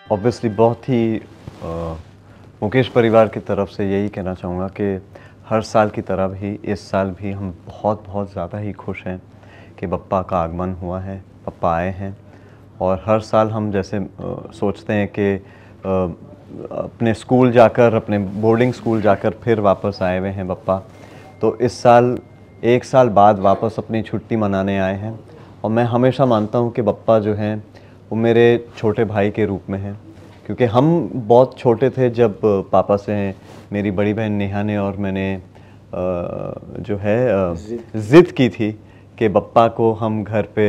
Obviously बहुत ही मुकेश परिवार की तरफ से यही कहना चाहूँगा कि हर साल की तरह भी इस साल भी हम बहुत बहुत ज़्यादा ही खुश हैं कि पप्पा का आगमन हुआ है, पप्पा आए हैं। और हर साल हम जैसे सोचते हैं कि अपने स्कूल जाकर, अपने बोर्डिंग स्कूल जाकर फिर वापस आए हुए हैं पप्पा। तो इस साल 1 साल बाद वापस अपनी छुट्टी मनाने आए हैं। और मैं हमेशा मानता हूँ कि पप्पा जो हैं वो मेरे छोटे भाई के रूप में हैं, क्योंकि हम बहुत छोटे थे जब पापा से मेरी बड़ी बहन नेहा ने और मैंने जो है ज़िद की थी कि पप्पा को हम घर पे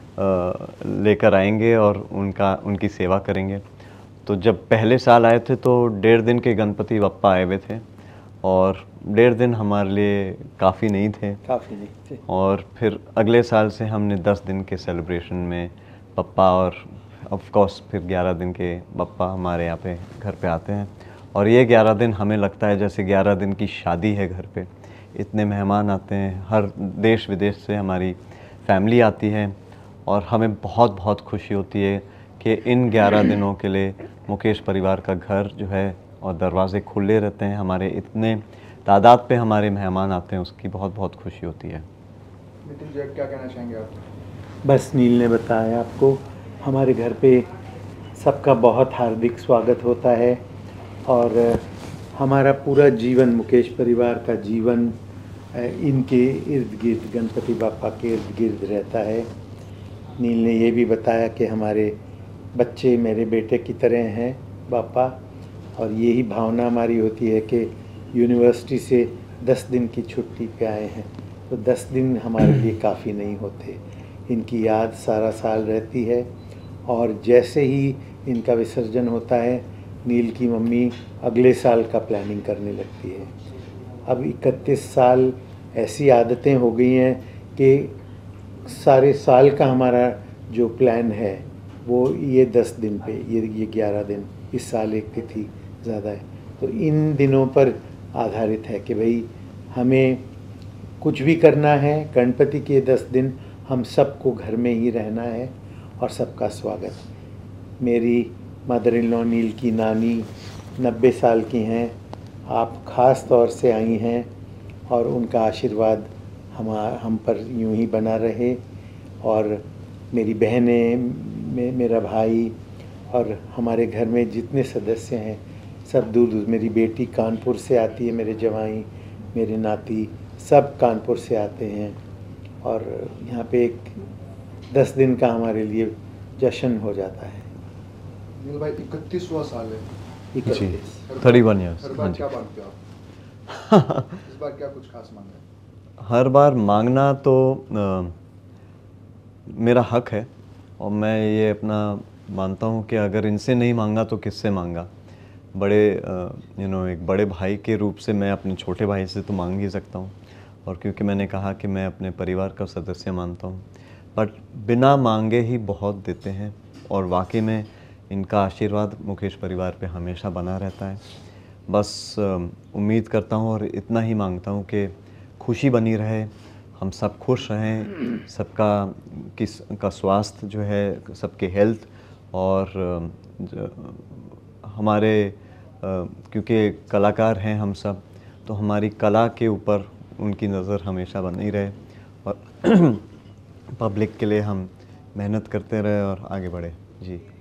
लेकर आएंगे और उनकी सेवा करेंगे। तो जब पहले साल आए थे तो 1.5 दिन के गणपति बप्पा आए हुए थे, और 1.5 दिन हमारे लिए काफ़ी नहीं थे। और फिर अगले साल से हमने 10 दिन के सेलिब्रेशन में पप्पा, और ऑफ कोर्स फिर 11 दिन के पप्पा हमारे यहाँ पे घर पे आते हैं। और ये 11 दिन हमें लगता है जैसे 11 दिन की शादी है घर पे। इतने मेहमान आते हैं, हर देश विदेश से हमारी फैमिली आती है, और हमें बहुत बहुत खुशी होती है कि इन 11 दिनों के लिए मुकेश परिवार का घर जो है और दरवाज़े खुले रहते हैं। हमारे इतने तादाद पे हमारे मेहमान आते हैं, उसकी बहुत बहुत खुशी होती है। नितिन जी, क्या कहना चाहेंगे आप? बस नील ने बताया आपको, हमारे घर पे सबका बहुत हार्दिक स्वागत होता है। और हमारा पूरा जीवन, मुकेश परिवार का जीवन इनके इर्द गिर्द, गणपति बापा के इर्द गिर्द रहता है। नील ने ये भी बताया कि हमारे बच्चे मेरे बेटे की तरह हैं बापा, और यही भावना हमारी होती है कि यूनिवर्सिटी से 10 दिन की छुट्टी पे आए हैं तो 10 दिन हमारे लिए काफ़ी नहीं होते। इनकी याद सारा साल रहती है, और जैसे ही इनका विसर्जन होता है नील की मम्मी अगले साल का प्लानिंग करने लगती है। अब 31 साल ऐसी आदतें हो गई हैं कि सारे साल का हमारा जो प्लान है वो ये 10 दिन पे, ये 11 दिन, इस साल एक तिथि ज़्यादा है तो इन दिनों पर आधारित है कि भाई हमें कुछ भी करना है, गणपति के 10 दिन हम सबको घर में ही रहना है और सबका स्वागत। मेरी मदर इन लॉ नील की नानी 90 साल की हैं, आप ख़ास तौर से आई हैं, और उनका आशीर्वाद हम पर यूं ही बना रहे। और मेरी बहनें, मेरा भाई और हमारे घर में जितने सदस्य हैं सब दूर दूर, मेरी बेटी कानपुर से आती है, मेरे जवाई, मेरे नाती सब कानपुर से आते हैं, और यहाँ पे एक 10 दिन का हमारे लिए जश्न हो जाता है। नील भाई, 31वां साल है। 31 31 ईयर्स। हर बार क्या मांगते हो आप? इस बार क्या कुछ खास मांगा है? हर बार मांगना तो मेरा हक है, और मैं ये अपना मानता हूँ कि अगर इनसे नहीं मांगा तो किससे मांगा। बड़े एक बड़े भाई के रूप से मैं अपने छोटे भाई से तो मांग ही सकता हूँ, और क्योंकि मैंने कहा कि मैं अपने परिवार का सदस्य मानता हूँ, बट बिना मांगे ही बहुत देते हैं। और वाकई में इनका आशीर्वाद मुकेश परिवार पे हमेशा बना रहता है। बस उम्मीद करता हूँ और इतना ही मांगता हूँ कि खुशी बनी रहे, हम सब खुश रहें, सबका स्वास्थ्य जो है, सबके हेल्थ, और हमारे क्योंकि कलाकार हैं हम सब, तो हमारी कला के ऊपर उनकी नज़र हमेशा बनी रहे, और पब्लिक के लिए हम मेहनत करते रहे और आगे बढ़े। जी।